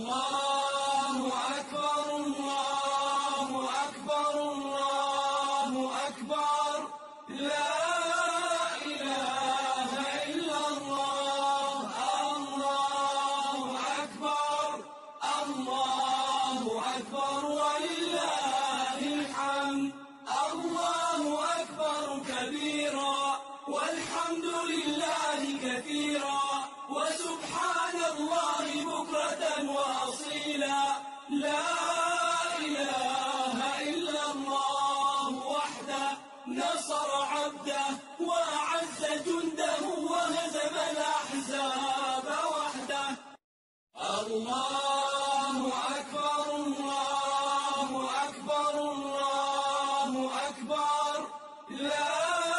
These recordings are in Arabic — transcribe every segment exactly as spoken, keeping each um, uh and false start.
الله أكبر الله أكبر الله أكبر لا إله إلا الله الله أكبر الله أكبر ولله الحمد الله أكبر كبيرا والحمد لله كثيرا وسبحان الله بكرة وأصيلا لا إله إلا الله وحده نصر عبده وأعز جنده وهزم الأحزاب وحده الله أكبر الله أكبر الله أكبر لا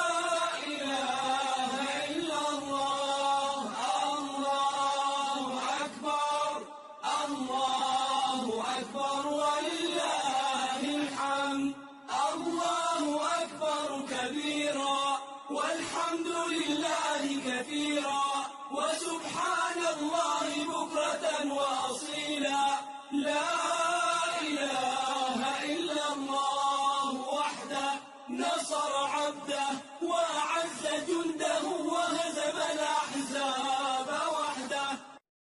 إله إلا الله الله أكبر الله أكبر ولله الحمد الله أكبر كبيرا والحمد لله كثيرا وسبحان الله بكرة وأصيلا لا إله إلا الله وحده نصر عبده وأعز جنده وهزم الأحزاب وحده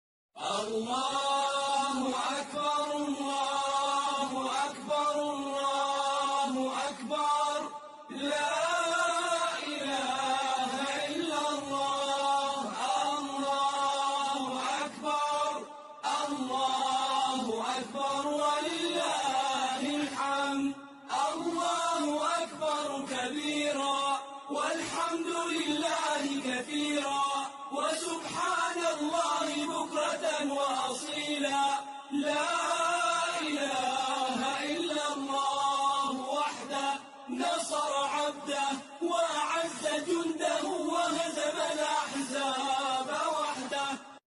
الله أكبر الله أكبر الله أكبر لا إله إلا الله الله أكبر الله أكبر ولله الحمد الله أكبر كبيرا والحمد لله كثيرا وسبحان الله بكرة وأصيلا لا إله إلا الله وحده نصر عبده وأعز جنده وهزم الأحزاب وحده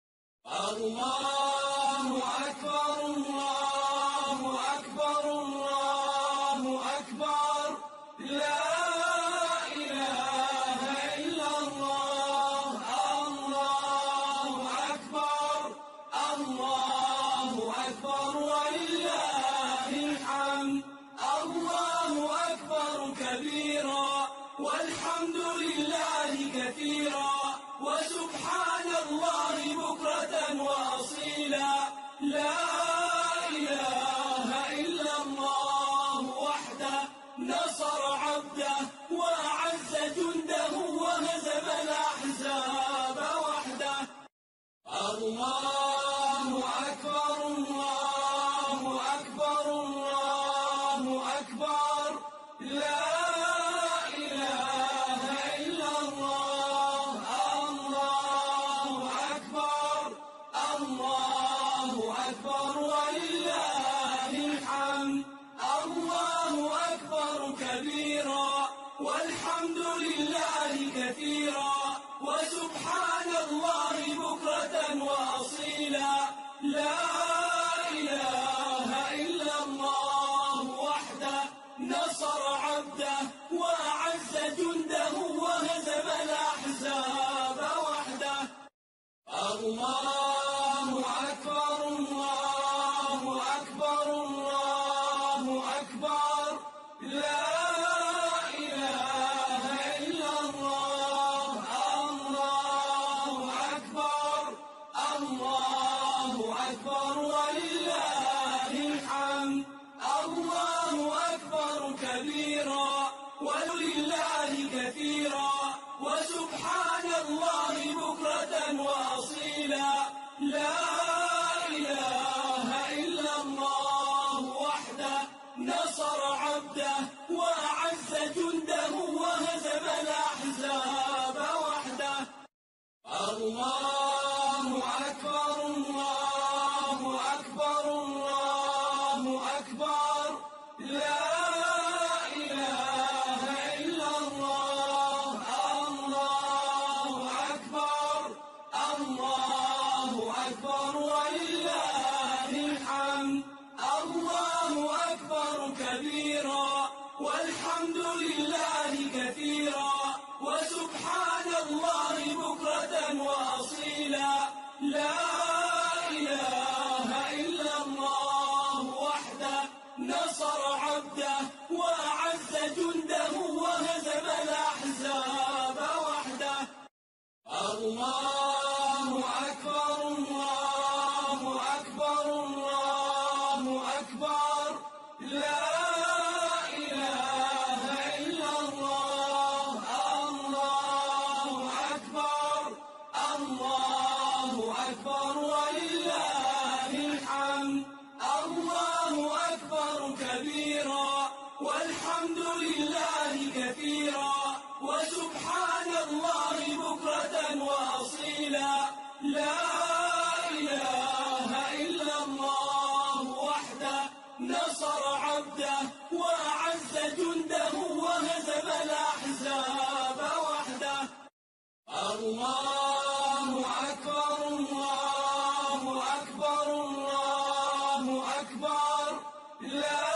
الله أكبر الله أكبر الله أكبر لا إله إلا الله الله أكبر الله أكبر ولله الحمد الله أكبر كبيرا والحمد لله كثيرا وسبحان الله بكرة وأصيلا لا إله إلا الله وحده نصر عبده وأعز جنده وهزم الأحزاب وحده الله أكبر الله أكبر الله أكبر لا إله إلا الله الله أكبر الله أكبر ولله الحمد الله أكبر كبيرا والحمد لله كثيرا وسبحان الله بكرة وأصيلا لا إله إلا الله وحده نصر عبده وأعز جنده وهزم الأحزاب وحده الله أكبر الله أكبر الله أكبر لا إله إلا الله الله أكبر الله أكبر ولله الحمد الله أكبر كبيرا ولله كثيرا وسبحان الله بكرة وأصيلا لا إله إلا الله وحده نصر عبده وأعز جنده وهزم الأحزاب وحده الله أكبر الله أكبر نصر عبده وأعز جنده وهزم الأحزاب وحده. الله أكبر الله أكبر الله أكبر لا إله إلا الله. الله أكبر الله أكبر ولله الحمد. الله أكبر كبيرا والحمد لله كثيرا وسبحان الله بكرة وأصيلا. لا إله إلا الله وحده نصر عبده وأعز جنده وهزم الأحزاب وحده. الله أكبر الله أكبر الله أكبر لا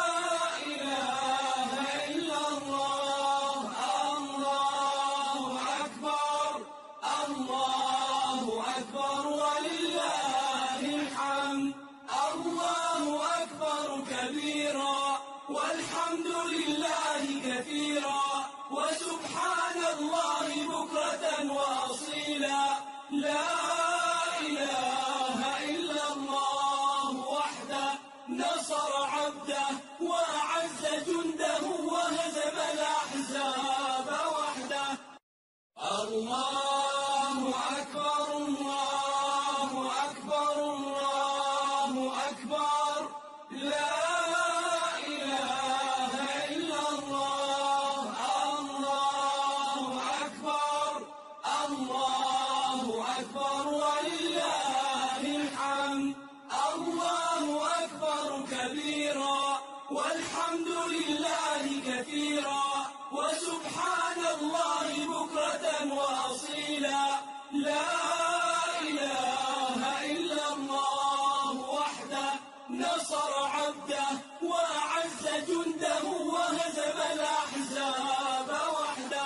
إله إلا الله. الله أكبر الله أكبر ولله الحمد. الله أكبر كبيرا والحمد لله كثيرا وسبحان الله بكرة وأصيلا. لا إله إلا الله وحده نصر عبده وأعز جنده وهزم الأحزاب وحده. الله أكبر الله أكبر الله أكبر لا إله إلا الله. الله أكبر الله أكبر ولله الحمد. الله أكبر كبيرا والحمد لله كثيرا وسبحان الله بكرة وأصيلا. لا إله إلا الله وحده نصر عبده وأعز جنده وهزم الأحزاب وحده.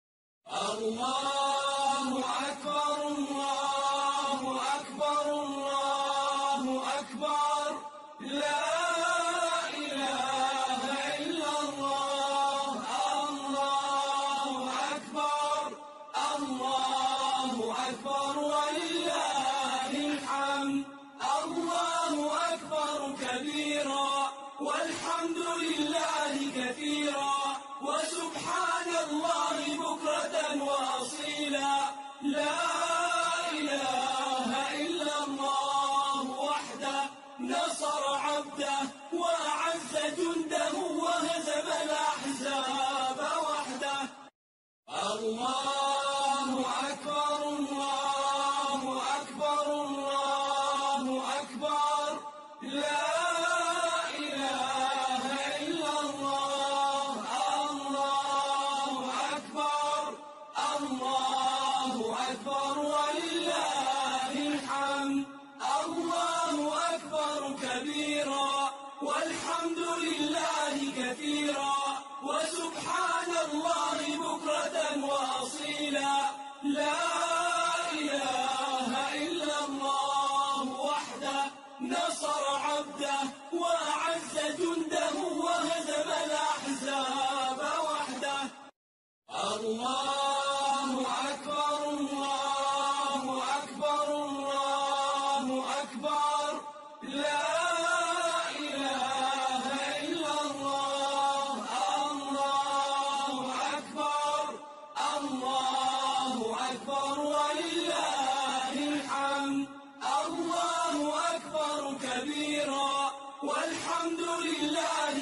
الله أكبر الله أكبر الله أكبر لا إله إلا الله. الله أكبر الله أكبر ولله الحمد. الله أكبر كبيرا والحمد لله كثيرا وسبحان الله بكرة وأصيلا. لا إله إلا الله وحده نصر عبده وأعز جنده وهزم الأحزاب وحده. الله أكبر الله أكبر الله أكبر لا إله إلا الله. الله أكبر الله أكبر ولله الحمد. الله أكبر كبيرا والحمد لله كثيرا وسبحان الله بكرة وأصيلا. لا إله إلا الله وحده نصر عبده وأعز جنده وهزم الأحزاب وحده. الله أكبر الله أكبر الله أكبر لا إله إلا الله. الله أكبر الله أكبر ولله الحمد. الله أكبر كبيرا والحمد لله